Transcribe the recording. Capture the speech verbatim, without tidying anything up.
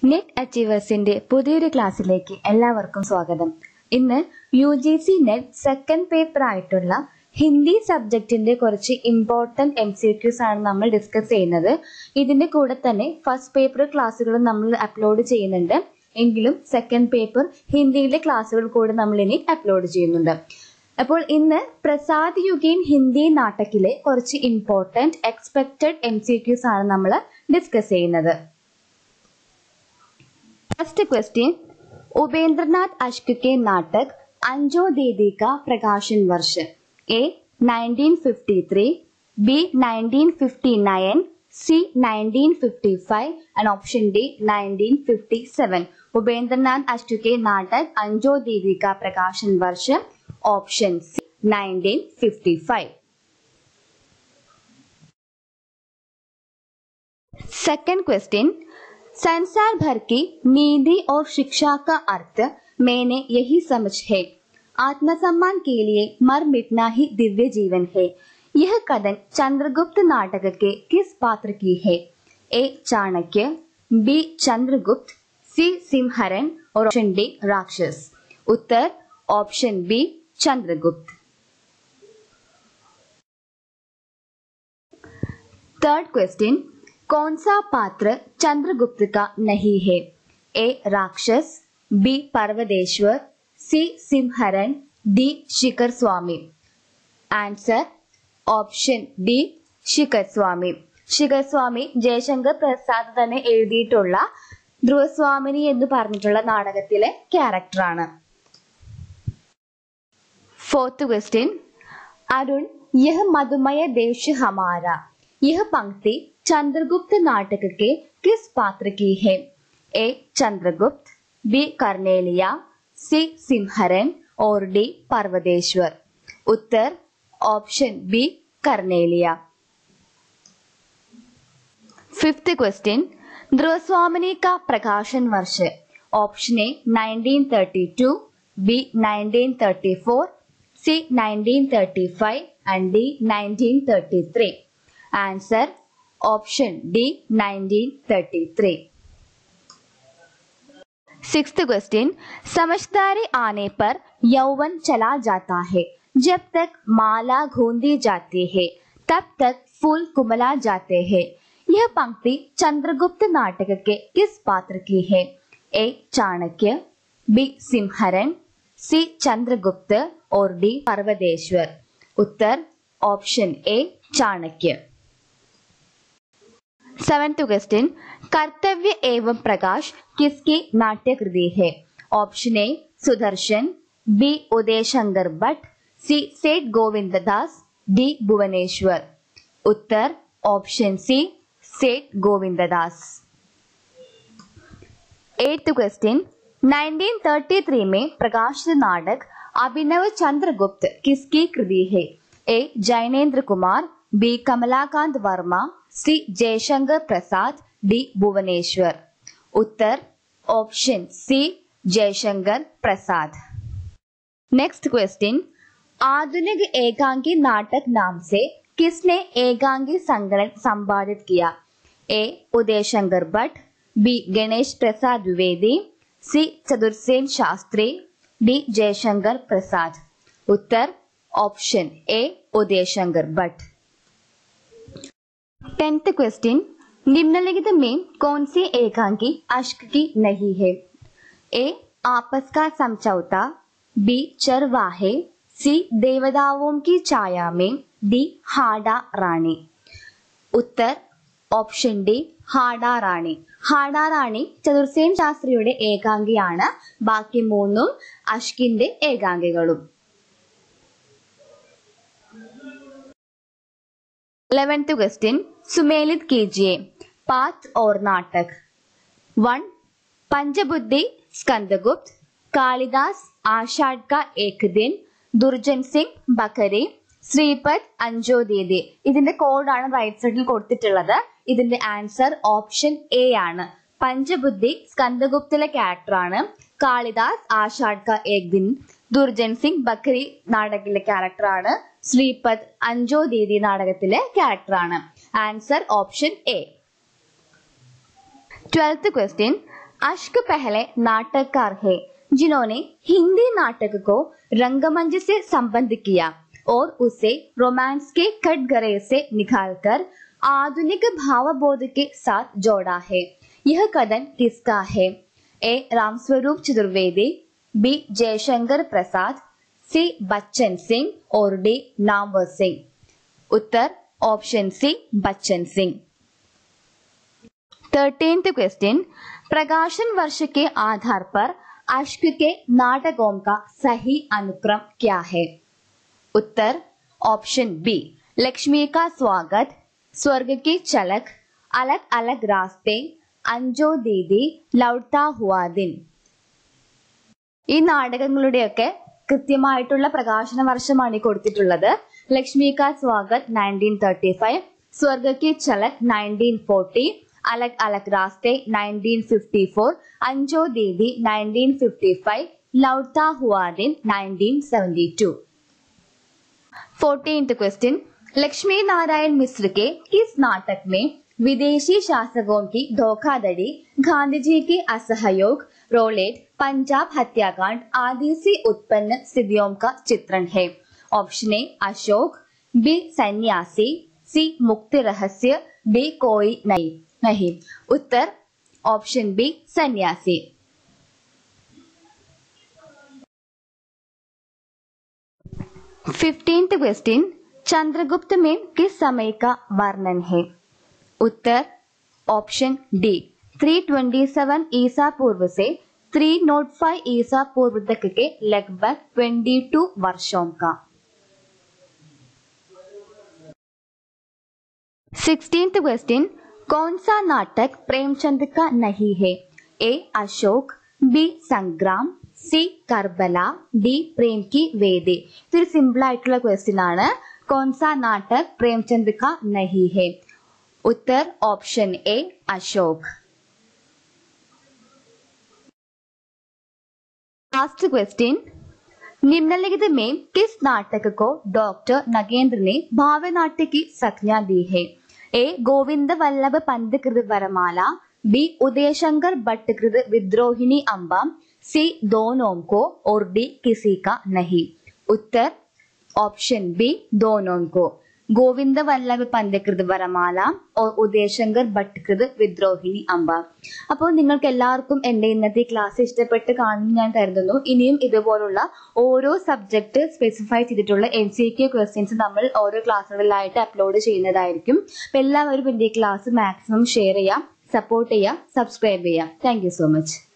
Net അച്ചീവേഴ്സിന്റെ പുതിയൊരു ക്ലാസ്സിലേക്ക് എല്ലാവർക്കും സ്വാഗതം. ഇന്ന് U G C NET second paper ആയിട്ടുള്ള ഹിന്ദി സബ്ജക്റ്റിന്റെ കുറച്ച് ഇമ്പോർട്ടന്റ് എം സി ക്യൂസ് ആണ് നമ്മൾ ഡിസ്കസ് ചെയ്യുന്നത്. ഇതിന്റെ കൂടെ തന്നെ ഫസ്റ്റ് പേപ്പർ ക്ലാസ്സുകളും നമ്മൾ അപ്ലോഡ് ചെയ്യുന്നുണ്ട്. എങ്കിലും സെക്കൻഡ് പേപ്പർ ഹിന്ദിയിലെ ക്ലാസ്സുകൾ കൂടെ നമ്മൾ ഇനി അപ്ലോഡ് ചെയ്യുന്നുണ്ട്. അപ്പോൾ ഇന്ന് പ്രസാദ് യുഗീൻ ഹിന്ദി നാടകിലെ കുറച്ച് important expected M C Qs ആണ് നമ്മൾ ഡിസ്കസ് ചെയ്യുന്നത്. फर्स्ट क्वेश्चन, उपेंद्रनाथ अश्क के नाटक अंजो दीदी का प्रकाशन वर्ष A nineteen fifty three, B nineteen fifty nine, C nineteen fifty five and option D nineteen fifty seven. Upendranath Ashk के नाटक अंजो दीदी का प्रकाशन वर्ष option C nineteen fifty five. Second question, संसार भर की नीति और शिक्षा का अर्थ मैंने यही समझ है, आत्मसम्मान के लिए मर मिटना ही दिव्य जीवन है. यह कथन चंद्रगुप्त नाटक के किस पात्र की है? A Chanakya, B Chandragupta, C Sinharan और ऑप्शन डी राक्षस. उत्तर option B Chandragupta. Third question, कौन सा पात्र चंद्रगुप्त का नहीं है? A Rakshas, B Parvateshwar, C Sinharan, D Shikhar Swami. Answer option D Shikhar Swami. Shikhar Swami Jaishankar Prasad തന്നെ എഴുതിയിട്ടുള്ള ധ്രുവസ്വാമിനി എന്ന് പറഞ്ഞിട്ടുള്ള നാടകത്തിലെ ക്യാരക്ടറാണ്. ഫോർത്ത് ക്വസ്റ്റ്യൻ, अरुण यह मधुमय देश हमारा, यह पंक्ति चंद्रगुप्त नाटक के किस पात्र की है? ए चंद्रगुप्त, बी कर्नेलिया, सी सिंहरण और डी पर्वतेश्वर. उत्तर option B Cornelia. Fifth question, Dhruvswamini का प्रकाशन वर्ष option A nineteen thirty two, B nineteen thirty four, C nineteen thirty five and D nineteen thirty three. Answer option D nineteen thirty three. Sixth question, समझदारी आने पर यौवन चला जाता है, जब तक माला गूंदी जाती है तब तक फूल कुमला जाते हैं. यह पंक्ति चंद्रगुप्त नाटक के किस पात्र की है? A Chanakya, B Sinharan, C Chandragupta और डी पर्वतेश्वर. उत्तर option A Chanakya. Seventh question, Kartavya एवं प्रकाश किसकी नाट्य कृति है? Option A Sudarshan, B Udayshankar Bhatt, C Seth Govinddas, D Bhuvneshwar. उत्तर option C Seth Govinddas. Eighth question, nineteen thirty three में प्रकाशित नाटक अभिनव चंद्रगुप्त किसकी कृति है? A Jainendra Kumar, B Kamlakant Verma, C Jaishankar Prasad, D Bhuvneshwar. उत्तर ऑप्शन सी जयशंकर प्रसाद. नेक्स्ट क्वेश्चन, आधुनिक एकांकी नाटक नाम से किसने एकांकी संकलन संपादित किया? A Udayshankar Bhatt, B Ganesh Prasad Dwivedi, C Chatursen Shastri, D Jaishankar Prasad. उत्तर option A Udayshankar Bhatt. Tenth question, निम्नलिखित में कौन सी एकांकी अश्क की नहीं है? ए आपस का समझौता, बी चरवाहे, सी देवदाओं की छाया में, डी हाड़ा रानी. उत्तर ഓപ്ഷൻ ഡി ഹാഡാ റാണി. ഹാഡാ റാണി ചതുർസേൻ ശാസ്ത്രിയുടെ ഏകാംഗിയാണ്. ബാക്കി മൂന്നും അഷ്കിന്റെ ഏകാംഗികളും. इलेवेंथ क्वेश्चन, सुमेलित कीजिए पाठ और नाटक. वन, पंचबुद्धि स्कंदगुप्त, कालिदास आषाढ़ का एक दिन, दुर्जन सिंह बकरी, ശ്രീപദ് അഞ്ജോ ദീദി. ഇതിന്റെ കോഡാണ് റൈറ്റ് സൈഡിൽ കൊടുത്തിട്ടുള്ളത്. ഇതിന്റെ ആൻസർ ഓപ്ഷൻ എ ആണ്. പഞ്ചബുദ്ധി സ്കന്ദഗുപ്തിലെ ക്യാരക്ടർ ആണ്. കാളിദാസ് ആഷാഢ് കാ ഏക് ദിൻ, ദുർജൻ സിംഗ് ബക്കരി നാടകത്തിലെ ക്യാരക്ടർ ആണ്. ശ്രീപദ് അഞ്ജോ ദീദി നാടകത്തിലെ ക്യാരക്ടർ ആണ്. Answer option A. Twelfth question, Ashk पहले नाटककार है जिन्होंने हिंदी नाटक को रंगमंच से संबद्ध किया और उसे रोमांस के कटघरे से निकालकर आधुनिक भावबोध के साथ जोड़ा है। यह कथन किसका है? A Ramswaroop Chaturvedi, B Jaishankar Prasad, C Bachchan Singh और डी नामवर सिंह। उत्तर option C Bachchan Singh. Thirteenth question, प्रकाशन वर्ष के आधार पर अश्क के नाटकों का सही अनुक्रम क्या है? उत्तर ऑप्शन बी लक्ष्मी का स्वागत, स्वर्ग की झलक, अलग अलग रास्ते, അഞ്ചോ ദീദി, ലൗട്ടാ ഹുവാ ദിൻ। ഈ നാടകങ്ങളുടെയൊക്കെ കൃത്യമായിട്ടുള്ള പ്രകാശന വർഷമാണ് ഈ കൊടുത്തിട്ടുള്ളത്. ലക്ഷ്മി കാ സ്വാഗത് നയൻറ്റീൻ തേർട്ടി ഫൈവ്, സ്വർഗ കി ഝലക് നയൻറ്റീൻ ഫോർട്ടി, अलग अलग रास्ते नाइनटीन फिफ्टी फोर, अंजो दीदी nineteen fifty five, Lauta Hua Din nineteen seventy two. Fourteenth question, Lakshmi Narayan Mishra के किस नाटक में विदेशी शासकों की धोखाधड़ी, गांधी जी के असहयोग, रोलेट, पंजाब हत्याकांड आदि से उत्पन्न स्थितियों का चित्रण है? ऑप्शन ए अशोक, बी सन्यासी, सी मुक्ति रहस्य, डी कोई नहीं नहीं। उत्तर option B Sanyasi. Fifteenth question, Chandragupta में किस समय का वर्णन है? उत्तर option D three twenty seven ईसा पूर्व से थ्री नॉट फाइव ईसा पूर्व तक के लगभग ट्वेंटी टू वर्षों का। सिक्सटीन्थ क्वेश्चन, कौन सा नाटक प्रेमचंद का नहीं है? ए अशोक, बी संग्राम, सी करबला, डी प्रेम की वेदी। इതൊരു സിമ്പിൾ ആയിട്ടുള്ള ക്വസ്റ്റ്യൻ ആണ്. कौन सा नाटक प्रेमचंद का नहीं है? उत्तर option A Ashok. Last question, निम्नलिखित में किस नाटक को डॉक्टर नगेंद्र ने भावनाट्य की संज्ञा दी है? ए गोविंद वल्लभ पंत कृत वरमाला, बी उदयशंकर भट्ट कृत विद्रोहिणी अम्बा, सी दोनों को और डी किसी का नहीं। उत्तर ऑप्शन बी दोनों को, गोविंद वल्लभ पंत कृत വരമാല और ഉദയശങ്കർ ഭട്ട് കൃത് വിദ്രോഹിണി അംബ. അപ്പോൾ നിങ്ങൾക്ക് എല്ലാവർക്കും എന്റെ ഇന്നത്തെ ക്ലാസ് ഇഷ്ടപ്പെട്ട് കാണുമെന്ന് ഞാൻ കരുതുന്നു. ഇനിയും ഇതുപോലുള്ള ഓരോ സബ്ജക്ട് സ്പെസിഫൈ ചെയ്തിട്ടുള്ള എം സി ക്യു ക്വസ്റ്റ്യൻസ് നമ്മൾ ഓരോ ക്ലാസ്സുകളിലായിട്ട് അപ്ലോഡ് ചെയ്യുന്നതായിരിക്കും. അപ്പോൾ എല്ലാവരും എന്റെ ക്ലാസ് മാക്സിമം ഷെയർ ചെയ്യുക, സപ്പോർട്ട് ചെയ്യുക, സബ്സ്ക്രൈബ് ചെയ്യുക. Thank you so much.